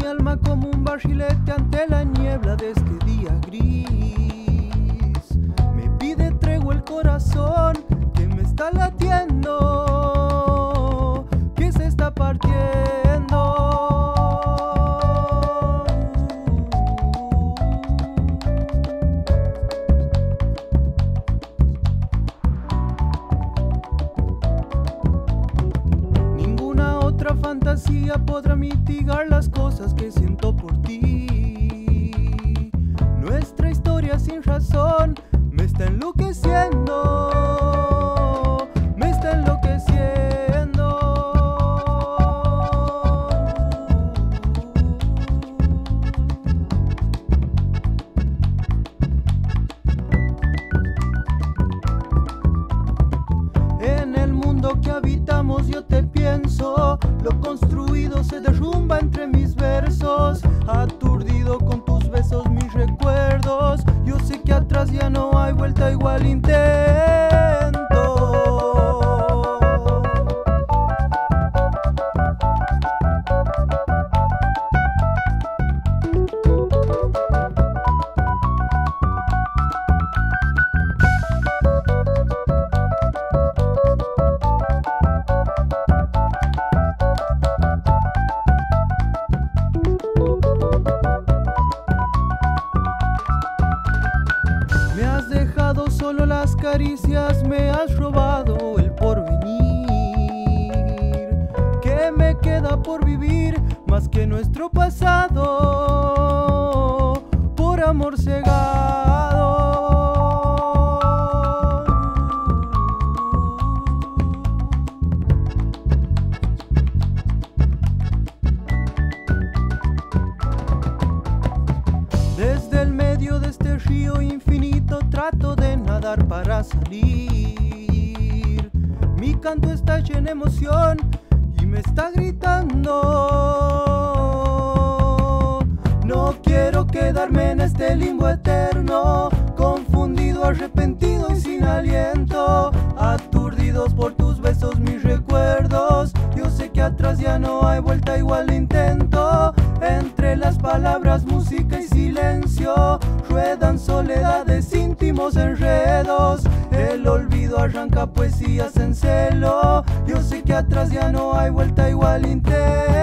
alma como un barrilete ante la niebla de este día gris. Me pide tregua el corazón que me está latiendo, que se está partiendo. Ninguna otra fantasía podrá mitigar las cosas que siento por ti. Nuestra historia sin razón me está enloqueciendo, me está enloqueciendo. En el mundo que habitamos yo te pienso, lo construido se derrumba entre mis versos, aturdido con tus besos mis recuerdos. Yo sé que atrás ya no hay vuelta, igual intento. Me has dejado solo las caricias, me has robado el porvenir. ¿Qué me queda por vivir más que nuestro pasado? Por amor cegado. Desde el medio de este río infinito trato de nadar para salir. Mi canto está lleno de emoción y me está gritando. No quiero quedarme en este limbo eterno, confundido, arrepentido y sin aliento. Aturdidos por tus besos mis recuerdos, yo sé que atrás ya no hay vuelta, igual intento. Entre las palabras, música y silencio ruedan soledades, íntimos enredos. El olvido arranca poesías en celo, yo sé que atrás ya no hay vuelta, igual intento.